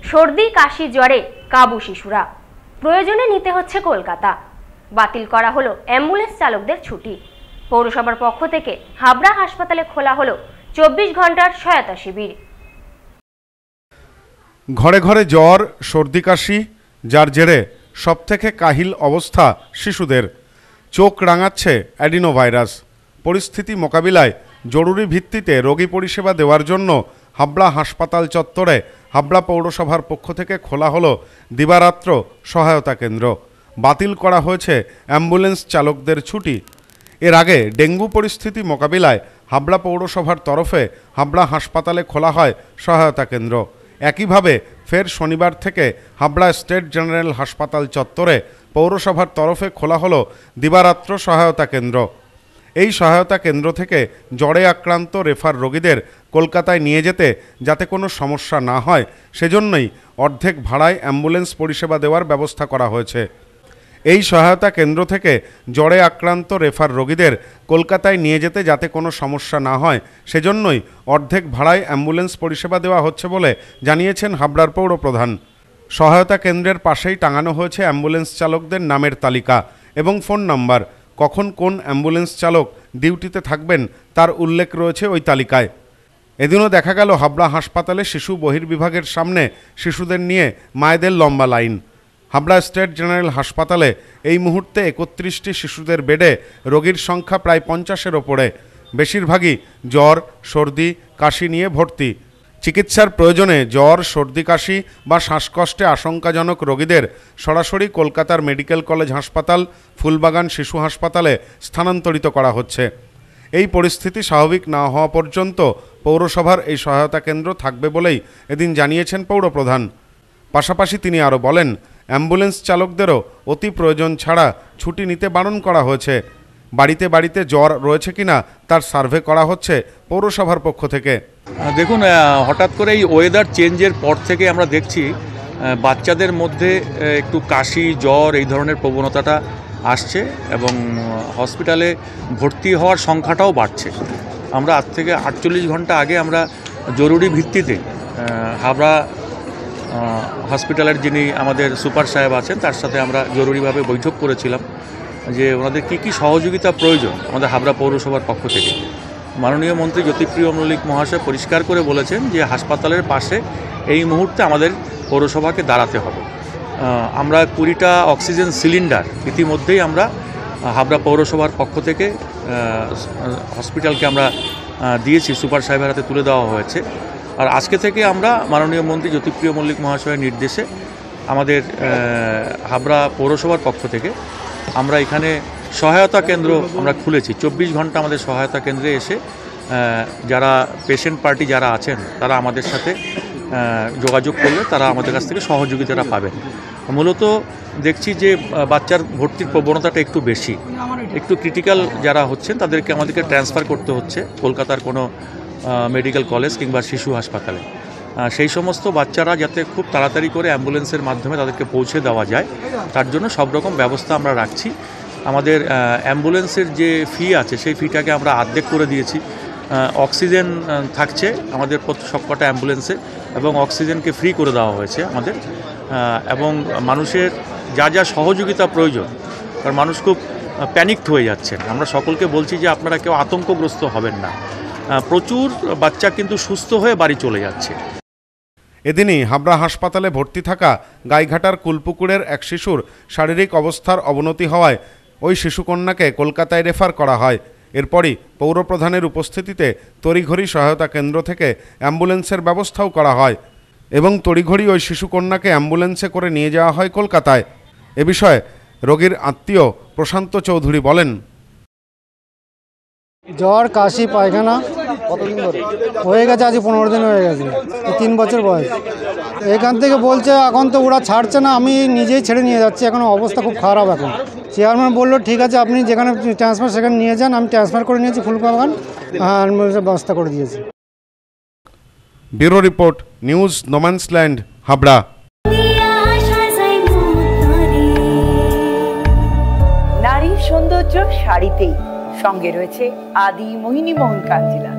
সর্দি কাশি জ্বরে কাবু শিশুরা, প্রয়োজনে নিতে হচ্ছে কলকাতা। বাতিল করা হলো অ্যাম্বুলেন্স চালকদের ছুটি। পৌরসভার পক্ষ থেকে হাবড়া হাসপাতালে খোলা হলো 24 ঘন্টার সহায়তা শিবির। ঘরে ঘরে জ্বর, সর্দি কাশি, যার জেরে সবথেকে কাহিল অবস্থা শিশুদের। চোখ রাঙাচ্ছে অ্যাডিনোভাইরাস। পরিস্থিতি মোকাবিলায় জরুরি ভিত্তিতে রোগী পরিষেবা দেওয়ার জন্য হাবড়া হাসপাতাল চত্বরে হাবড়া পৌরসভার পক্ষ থেকে খোলা হলো দিবারাত্র সহায়তা কেন্দ্র। বাতিল করা হয়েছে অ্যাম্বুলেন্স চালকদের ছুটি। এর আগে ডেঙ্গু পরিস্থিতি মোকাবিলায় হাবড়া পৌরসভার তরফে হাবড়া হাসপাতালে খোলা হয় সহায়তা কেন্দ্র। একইভাবে ফের শনিবার থেকে হাবড়া স্টেট জেনারেল হাসপাতাল চত্বরে পৌরসভার তরফে খোলা হলো দিবারাত্র সহায়তা কেন্দ্র। এই সহায়তা কেন্দ্র থেকে জ্বরে আক্রান্ত রেফার রোগীদের কলকাতায় নিয়ে যেতে যাতে কোনো সমস্যা না হয় সেজন্যই অর্ধেক ভাড়ায় অ্যাম্বুলেন্স পরিষেবা দেওয়ার ব্যবস্থা করা হয়েছে। এই সহায়তা কেন্দ্র থেকে জ্বরে আক্রান্ত রেফার রোগীদের কলকাতায় নিয়ে যেতে যাতে কোনো সমস্যা না হয় সেজন্যই অর্ধেক ভাড়ায় অ্যাম্বুলেন্স পরিষেবা দেওয়া হচ্ছে বলে জানিয়েছেন হাবড়ার পৌরপ্রধান। সহায়তা কেন্দ্রের পাশেই টাঙানো হয়েছে অ্যাম্বুলেন্স চালকদের নামের তালিকা এবং ফোন নাম্বার। কখন কোন অ্যাম্বুলেন্স চালক ডিউটিতে থাকবেন তার উল্লেখ রয়েছে ওই তালিকায়। এদিনও দেখা গেল হাবড়া হাসপাতালে শিশু বহির্বিভাগের সামনে শিশুদের নিয়ে মায়েদের লম্বা লাইন। হাবড়া স্টেট জেনারেল হাসপাতালে এই মুহূর্তে 31টি শিশুদের বেডে রোগীর সংখ্যা প্রায় 50-এর ওপরে। বেশিরভাগই জ্বর, সর্দি, কাশি নিয়ে ভর্তি। চিকিৎসার প্রয়োজনে জ্বর, সর্দি, কাশি বা শ্বাসকষ্টে আশঙ্কাজনক রোগীদের সরাসরি কলকাতার মেডিকেল কলেজ হাসপাতাল, ফুলবাগান শিশু হাসপাতালে স্থানান্তরিত করা হচ্ছে। এই পরিস্থিতি স্বাভাবিক না হওয়া পর্যন্ত পৌরসভার এই সহায়তা কেন্দ্র থাকবে বলেই এদিন জানিয়েছেন পৌরপ্রধান। পাশাপাশি তিনি আরও বলেন, অ্যাম্বুলেন্স চালকদেরও অতি প্রয়োজন ছাড়া ছুটি নিতে বারণ করা হয়েছে। বাড়িতে বাড়িতে জ্বর রয়েছে কিনা তার সার্ভে করা হচ্ছে পৌরসভার পক্ষ থেকে। দেখুন, হঠাৎ করে এই ওয়েদার চেঞ্জের পর থেকে আমরা দেখছি বাচ্চাদের মধ্যে একটু কাশি, জ্বর এই ধরনের প্রবণতাটা আসছে এবং হসপিটালে ভর্তি হওয়ার সংখ্যাটাও বাড়ছে। আমরা আজ থেকে 48 ঘন্টা আগে আমরা জরুরি ভিত্তিতে হাবড়া হসপিটালের যিনি আমাদের সুপার সাহেব আছেন তার সাথে আমরা জরুরিভাবে বৈঠক করেছিলাম যে ওনাদের কী সহযোগিতা প্রয়োজন আমাদের হাবড়া পৌরসভার পক্ষ থেকে। মাননীয় মন্ত্রী জ্যোতিপ্রিয় মল্লিক মহাশয় পরিষ্কার করে বলেছেন যে হাসপাতালের পাশে এই মুহূর্তে আমাদের পৌরসভাকে দাঁড়াতে হবে। আমরা 20টা অক্সিজেন সিলিন্ডার ইতিমধ্যেই আমরা হাবড়া পৌরসভার পক্ষ থেকে হসপিটালকে আমরা দিয়েছি, সুপার সাহেবের হাতে তুলে দেওয়া হয়েছে। আর আজকে থেকে আমরা মাননীয় মন্ত্রী জ্যোতিপ্রিয় মল্লিক মহাশয়ের নির্দেশে আমাদের হাবড়া পৌরসভার পক্ষ থেকে আমরা এখানে সহায়তা কেন্দ্র আমরা খুলেছি। 24 ঘন্টা আমাদের সহায়তা কেন্দ্রে এসে যারা পেশেন্ট পার্টি যারা আছেন তারা আমাদের সাথে যোগাযোগ করলে তারা আমাদের কাছ থেকে সহযোগিতাটা পাবেন। মূলত দেখছি যে বাচ্চার ভর্তির প্রবণতাটা একটু বেশি, একটু ক্রিটিক্যাল যারা হচ্ছেন তাদেরকে আমাদেরকে ট্রান্সফার করতে হচ্ছে কলকাতার কোনো মেডিকেল কলেজ কিংবা শিশু হাসপাতালে। সেই সমস্ত বাচ্চারা যাতে খুব তাড়াতাড়ি করে অ্যাম্বুলেন্সের মাধ্যমে তাদেরকে পৌঁছে দেওয়া যায় তার জন্য সব রকম ব্যবস্থা আমরা রাখছি। আমাদের অ্যাম্বুলেন্সের যে ফি আছে সেই ফিটাকে আমরা অর্ধেক করে দিয়েছি। অক্সিজেন থাকছে আমাদের সবকটা অ্যাম্বুলেন্সে এবং অক্সিজেনকে ফ্রি করে দেওয়া হয়েছে আমাদের। এবং মানুষের যা যা সহযোগিতা প্রয়োজন, কারণ মানুষ খুব প্যানিকড হয়ে যাচ্ছেন, আমরা সকলকে বলছি যে আপনারা কেউ আতঙ্কগ্রস্ত হবেন না। প্রচুর বাচ্চা কিন্তু সুস্থ হয়ে বাড়ি চলে যাচ্ছে। এদিনই হাবড়া হাসপাতালে ভর্তি থাকা গাইঘাটার কুলপুকুরের এক শিশুর শারীরিক অবস্থার অবনতি হওয়ায় ওই শিশুকন্যাকে কলকাতায় রেফার করা হয়। এরপরই পৌরপ্রধানের উপস্থিতিতে তড়িঘড়ি সহায়তা কেন্দ্র থেকে অ্যাম্বুলেন্সের ব্যবস্থাও করা হয় এবং তড়িঘড়ি ওই শিশুকন্যাকে অ্যাম্বুলেন্সে করে নিয়ে যাওয়া হয় কলকাতায়। এ বিষয়ে রোগীর আত্মীয় প্রশান্ত চৌধুরী বলেন, জ্বর, কাশি, পায়খানা কতদিন ধরে হয়ে গেছে? আজ 15 দিন হয়ে গেছে। 3 বছর বয়স। এখান থেকে বলছে এখন তো ওরা ছাড়ছে না, আমি নিজেই ছেড়ে নিয়ে যাচ্ছি। এখন অবস্থা খুব খারাপ। এখন চেয়ারম্যান বললো ঠিক আছে আপনি যেখানে ট্রান্সফার সেখানে নিয়ে যান। আমি ট্রান্সফার করে নিয়েছি ফুলবাগান, ব্যবস্থা করে দিয়েছি। Bureau report, news no man's land, Habra. নারীর সৌন্দর্য শাড়িতেই, সঙ্গে রয়েছে আদি মোহিনী মোহন কাঞ্জিলা।